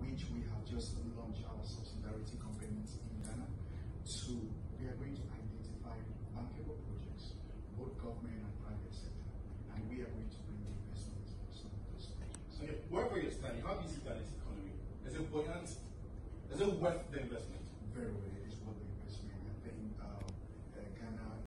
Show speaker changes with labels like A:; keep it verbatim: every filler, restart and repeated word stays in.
A: which we have just launched our subsidiarity companies in Ghana. Two, we are going to identify bankable projects, both government and private sector, and we are going to bring investments for some of those projects.
B: Okay, wherever you're standing, how do you see Ghana's economy? Is it buoyant? Is it worth the investment?
A: Very well.